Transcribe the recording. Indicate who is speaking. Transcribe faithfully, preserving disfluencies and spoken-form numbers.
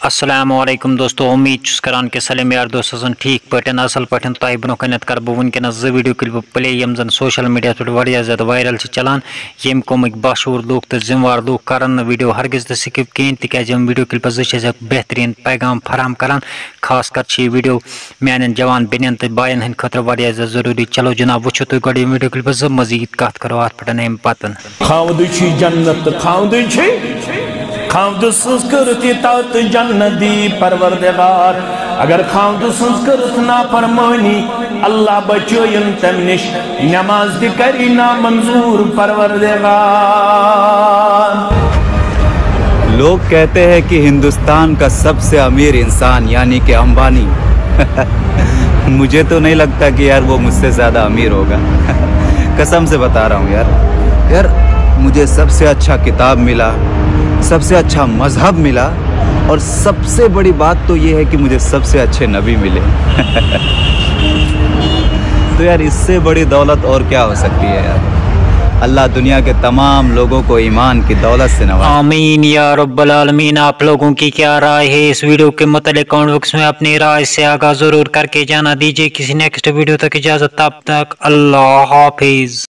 Speaker 1: अस्सलामुअलैकुम दोस्तों, उम्मीद करान कि सलम यार दोस्तों ठीक पटन असल पटन तय ब्रो कन कर बह वनकस जो वीडियो क्लिप प्ले यम जन सोशल मीडिया पे ज्यादा वायरल चलान यम कमिक मशहूर लूक तो जिम्मेवार लूक कर वीडियो हरगिज तो स्किप कहें तिज वीडियो क्लिप बेहतरीन पैगाम फराम करान। खास कर वीडियो मान जवान बेन तो बायन हंद खतर जरूरी। चलो जनाब वो तुम गो वीडियो क्लिप मजीद कत करो अत पे अम पतन
Speaker 2: खावद संस्कृति तात जन्नती परवरदिगार अगर खावद संस्कृत ना फरमानी अल्लाह बचोयन तम निश नमाज दी करी ना मंजूर परवरदिगार।
Speaker 3: लोग कहते हैं कि हिंदुस्तान का सबसे अमीर इंसान यानी कि अंबानी मुझे तो नहीं लगता कि यार वो मुझसे ज़्यादा अमीर होगा कसम से बता रहा हूँ यार यार मुझे सबसे अच्छा किताब मिला, सबसे अच्छा मजहब मिला और सबसे बड़ी बात तो ये है कि मुझे सबसे अच्छे नबी मिले तो यार इससे बड़ी दौलत और क्या हो सकती है यार। अल्लाह दुनिया के तमाम लोगों को ईमान की दौलत से नवाजे।
Speaker 1: आमीन या रब्बल आलमीन। आप लोगों की क्या राय है इस वीडियो के मुतालिक कमेंट बॉक्स में अपनी राय से आगाह जरूर करके जाना दीजिए। किसी नेक्स्ट वीडियो तक इजाजत, तब तक अल्लाह हाफिज।